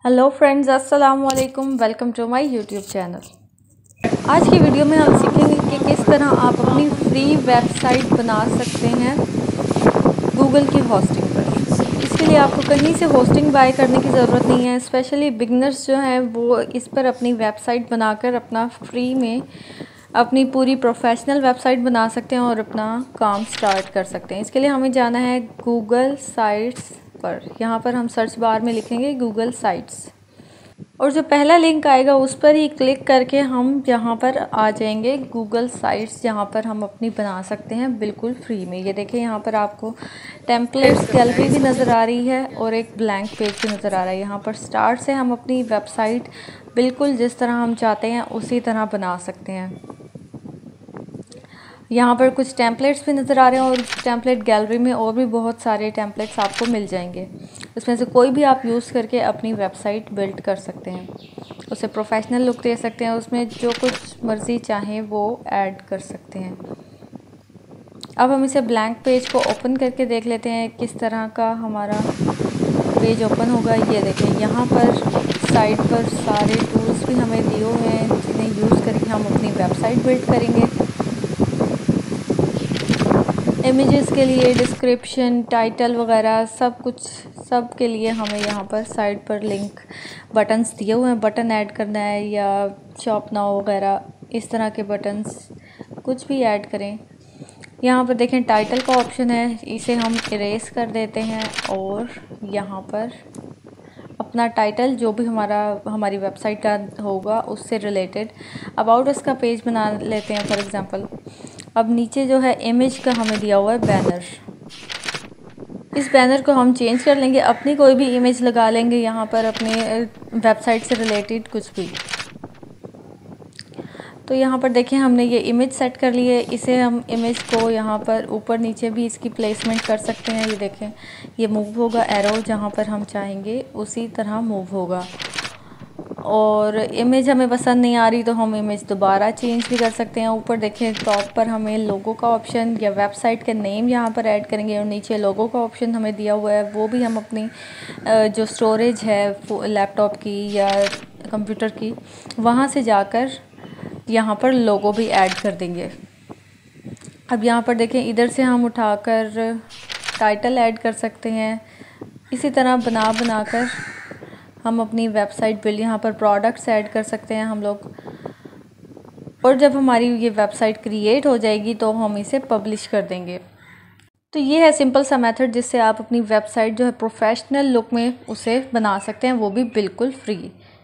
Hello friends, अस्सलाम वालेकुम। Welcome to my YouTube channel. आज की वीडियो में हम सीखेंगे कि किस तरह आप अपनी फ्री वेबसाइट बना सकते हैं गूगल की होस्टिंग पर। इसके लिए आपको कहीं से होस्टिंग बाय करने की ज़रूरत नहीं है। स्पेशली बिगनर्स जो हैं वो इस पर अपनी वेबसाइट बनाकर अपना फ्री में अपनी पूरी प्रोफेशनल वेबसाइट बना सकते हैं और अपना काम स्टार्ट कर सकते हैं। इसके लिए हमें जाना है गूगल साइट्स पर। यहाँ पर हम सर्च बार में लिखेंगे गूगल साइट्स और जो पहला लिंक आएगा उस पर ही क्लिक करके हम यहाँ पर आ जाएंगे गूगल साइट्स, जहाँ पर हम अपनी बना सकते हैं बिल्कुल फ्री में। ये देखिए यहाँ पर आपको टेम्पलेट्स गैलरी भी नज़र आ रही है और एक ब्लैंक पेज भी नज़र आ रहा है। यहाँ पर स्टार्ट से हम अपनी वेबसाइट बिल्कुल जिस तरह हम चाहते हैं उसी तरह बना सकते हैं। यहाँ पर कुछ टेम्पलेट्स भी नज़र आ रहे हैं और टेम्पलेट गैलरी में और भी बहुत सारे टेम्पलेट्स आपको मिल जाएंगे। इसमें से कोई भी आप यूज़ करके अपनी वेबसाइट बिल्ड कर सकते हैं, उसे प्रोफेशनल लुक दे सकते हैं, उसमें जो कुछ मर्ज़ी चाहें वो ऐड कर सकते हैं। अब हम इसे ब्लैंक पेज को ओपन करके देख लेते हैं किस तरह का हमारा पेज ओपन होगा। ये देखें यहाँ पर साइट पर सारे टूल्स भी हमें दिए हुए हैं जिन्हें यूज़ करके हम अपनी वेबसाइट बिल्ड करेंगे। इमेजेस के लिए डिस्क्रिप्शन, टाइटल वगैरह सब के लिए हमें यहाँ पर साइड पर लिंक बटन्स दिए हुए हैं। बटन ऐड करना है या शॉप नाउ वगैरह इस तरह के बटन्स कुछ भी ऐड करें। यहाँ पर देखें टाइटल का ऑप्शन है, इसे हम इरेज कर देते हैं और यहाँ पर अपना टाइटल जो भी हमारी वेबसाइट का होगा उससे रिलेटेड अबाउट अस का पेज बना लेते हैं फॉर एग्ज़ाम्पल। अब नीचे जो है इमेज का हमें दिया हुआ है बैनर। इस बैनर को हम चेंज कर लेंगे, अपनी कोई भी इमेज लगा लेंगे यहाँ पर अपने वेबसाइट से रिलेटेड कुछ भी। तो यहाँ पर देखें हमने ये इमेज सेट कर ली है। इसे हम इमेज को यहाँ पर ऊपर नीचे भी इसकी प्लेसमेंट कर सकते हैं। ये देखें ये मूव होगा, एरो जहाँ पर हम चाहेंगे उसी तरह मूव होगा। और इमेज हमें पसंद नहीं आ रही तो हम इमेज दोबारा चेंज भी कर सकते हैं। ऊपर देखें टॉप पर हमें लोगो का ऑप्शन या वेबसाइट का नेम यहाँ पर ऐड करेंगे और नीचे लोगो का ऑप्शन हमें दिया हुआ है। वो भी हम अपनी जो स्टोरेज है लैपटॉप की या कंप्यूटर की वहाँ से जाकर यहाँ पर लोगो भी ऐड कर देंगे। अब यहाँ पर देखें इधर से हम उठाकर टाइटल ऐड कर सकते हैं। इसी तरह बनाकर हम अपनी वेबसाइट बिल्ड यहाँ पर प्रोडक्ट्स ऐड कर सकते हैं हम लोग। और जब हमारी ये वेबसाइट क्रिएट हो जाएगी तो हम इसे पब्लिश कर देंगे। तो ये है सिंपल सा मेथड जिससे आप अपनी वेबसाइट जो है प्रोफेशनल लुक में उसे बना सकते हैं, वो भी बिल्कुल फ्री।